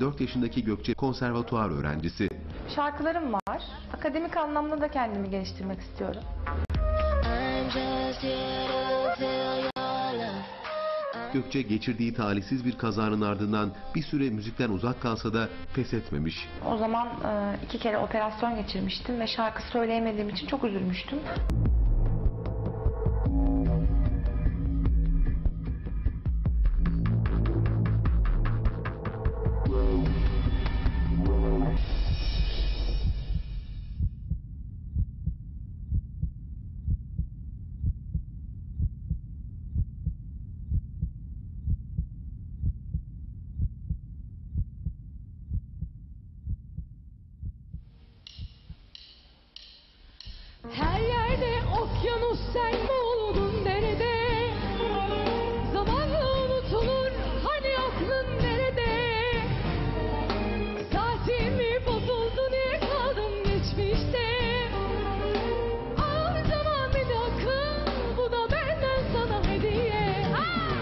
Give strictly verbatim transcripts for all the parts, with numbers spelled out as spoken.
dört yaşındaki Gökçe konservatuar öğrencisi. Şarkılarım var. Akademik anlamda da kendimi geliştirmek istiyorum. Gökçe geçirdiği talihsiz bir kazanın ardından bir süre müzikten uzak kalsa da pes etmemiş. O zaman e, iki kere operasyon geçirmiştim ve şarkı söyleyemediğim için çok üzülmüştüm. Her yerde okyanus, sen mi oldun nerede? Zamanla unutulur hani aklın nerede? Saatim mi bozuldu, niye kaldım geçmişte? Al zaman bir dakika, bu da benden sana hediye. Ah!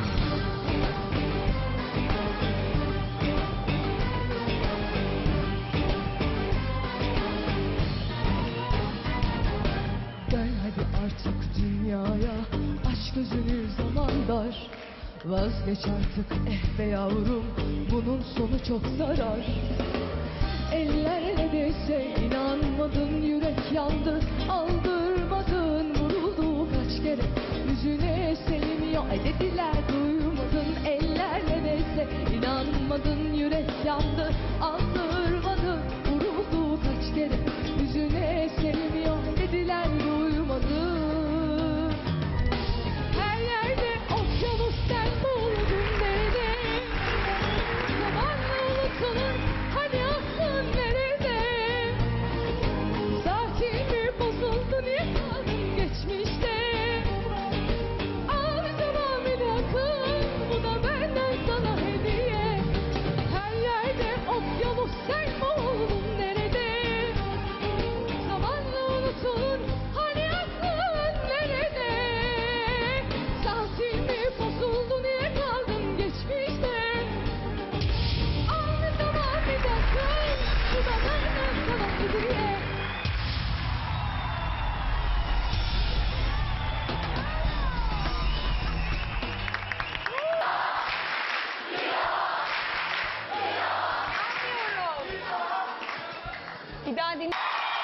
Gel hadi artık dünyaya, aç gözünü, zaman dar. Vazgeç artık eh be yavrum, bunun sonu çok zarar. Eller ne dese inanmadın, yürek yandı, aldırmadın. Vuruldu kaç kere yüzüne senin ya dediler, duymadın. Eller ne dese inanmadın, yürek yandı, aldırmadın. Vuruldu kaç kere yüzüne senin ya dediler, duymadın. Her yerde okyanus, sen buldun nerede? Zamanla unutulur hani aklın nerede? Saatim mi bozuldu, niye kaldın geçmişte? Al zaman bir bakın, bu da benden sana hediye. Her yerde okyanus, sen buldun nerede? Zamanla unutulur hani aklın nerede? Saatim mi bozuldu, niye kaldın geçmişte? Al zaman bir bakın, bu da benden sana hediye. Bir daha dinle.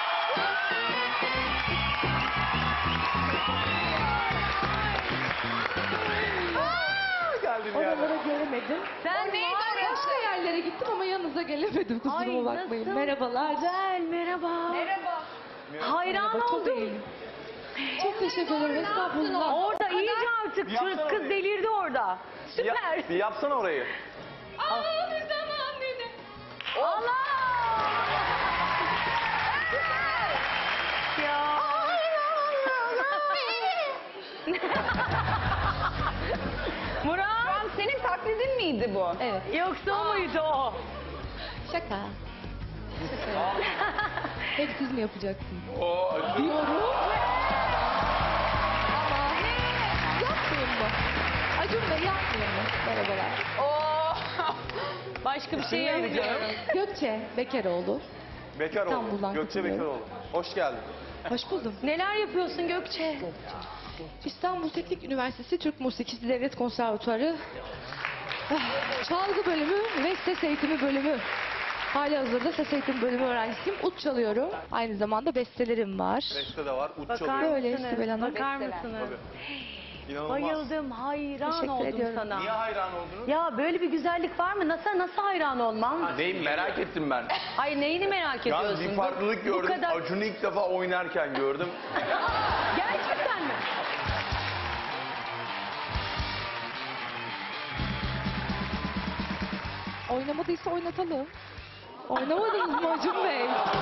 Oralara gelemedim. Sen neydi orası? Başka yerlere gittim ama yanınıza gelemedim, kusuruma Ay, bakmayın. nasıl? Merhabalar. Güzel, merhaba. Merhaba. Hayran Merhaba, çok oldum. iyiyim. Çok teşekkür ederim. Estağfurullah. Orada iyice artık Yapsana kız, kız orayı. delirdi orada. Süper. Ya, bir yapsana orayı. Al bir zaman beni. Allah! Ya. Murat. Şu an senin taklidin miydi bu? Evet. Yoksa o muydu o? Şaka. Şaka. Hep siz mi yapacaksınız? O Diyorum. Ama yapmayın mı? Acun Bey yapmayın mı? Merhabalar. Oo. Başka bir şey yapacağım. Gökçe Bekaroğlu. Bekaroğlu. İstanbul'dan Gökçe katılıyorum. Bekaroğlu. Hoş geldin. Hoş buldum. Neler yapıyorsun Gökçe? İstanbul Teknik Üniversitesi Türk Musikisi Devlet Konservatuarı ah, çalgı bölümü ve ses eğitimi bölümü. Halihazırda ses eğitimi bölümü öğrencisiyim. Ut çalıyorum. Aynı zamanda bestelerim var. Beste de var. Ut Bakar çalıyor. Öyle mısınız? Sibel Hanım. Bakar mısınız? Tabii. İnanılmaz. Bayıldım, hayran Teşekkür oldum ediyorum. sana. Niye hayran oldunuz? Ya böyle bir güzellik var mı? Nasıl nasıl hayran olmam? Neyim merak ettim ben. Ay neyini merak ediyorsun? Yalnız bir Bu- farklılık bu gördüm. kadar- Acun'u ilk defa oynarken gördüm. Gerçekten mi? Oynamadıysa oynatalım. Oynamadınız mı Acun Bey?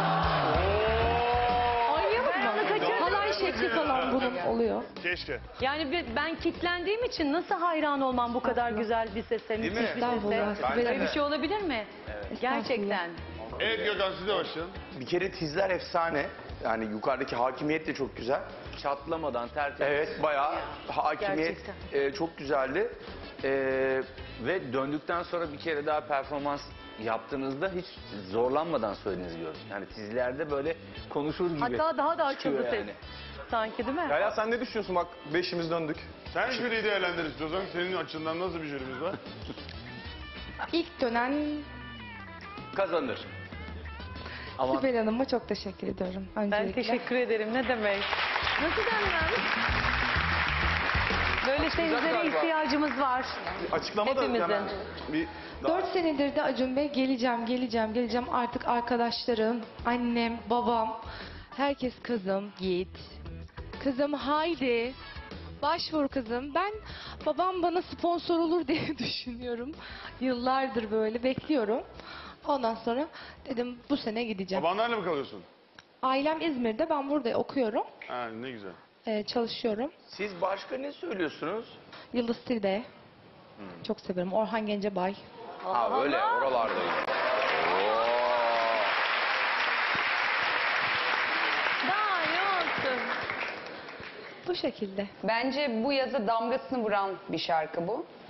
Oynayalım Ben onu mı? kaçırdım. Halay şekli falan bunun oluyor. Keşke. Yani bir- ben kitlendiğim için nasıl hayran olmam bu kadar güzel bir sese, Değil müthiş mi? bir sese. Estağfurullah. Ben de. Böyle bir şey olabilir mi? Gerçekten. Evet Gökhan, siz de başlayın. Bir kere tizler efsane. Yani yukarıdaki hakimiyet de çok güzel. Çatlamadan tertemiz. Evet, bayağı hakimiyet Gerçekten. e, çok güzeldi. E, Ve döndükten sonra bir kere daha performans yaptığınızda hiç zorlanmadan söylediğinizi gördüm. Yani sizlerde böyle konuşur gibi. Hatta daha da açıldı çıkıyor ses. yani. Sanki değil mi? Derya sen ne düşünüyorsun? Bak beşimiz döndük. Sen jüriyi değerlendir istiyorsan. Senin açından nasıl bir jürimiz var? İlk dönen Kazanır. Ama Sibel Hanım'a çok teşekkür ediyorum. Ben Öncelikle. teşekkür ederim. Ne demek? Nasıl denmez? Böyle seyircilere galiba. ihtiyacımız var. Açıklama da Hepimizin. hemen bir daha... Dört senedir de Acun Bey geleceğim, geleceğim, geleceğim. Artık arkadaşlarım, annem, babam, herkes kızım git. Kızım haydi. Başvur kızım. Ben babam bana sponsor olur diye düşünüyorum. Yıllardır böyle bekliyorum. Ondan sonra dedim bu sene gideceğim. Babanlarla mı kalıyorsun? Ailem İzmir'de, ben burada okuyorum, Ha, ne güzel. e, çalışıyorum. siz başka ne söylüyorsunuz? Yıldız Tilbe. Çok severim. Orhan Gencebay. Ha öyle oralardayım. Oo. Daha ne olsun? Bu şekilde. Bence bu yaza damgasını vuran bir şarkı bu.